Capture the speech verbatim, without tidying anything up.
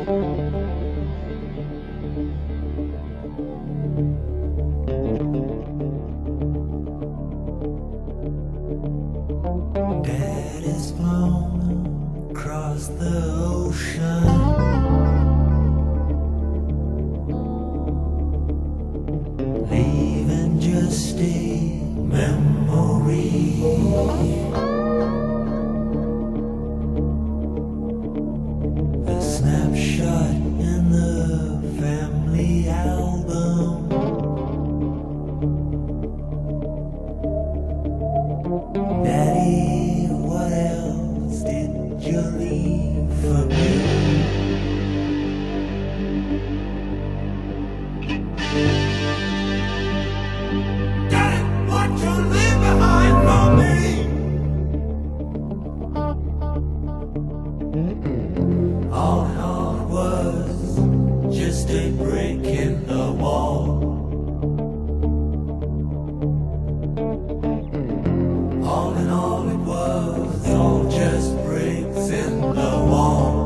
Dad is blown across the ocean, leaving just a memory. A snapshot in the family album. Daddy, what else did you leave for me? Daddy, what you leave behind for me? All in all it was just a break in the wall. All in all it was all just bricks in the wall.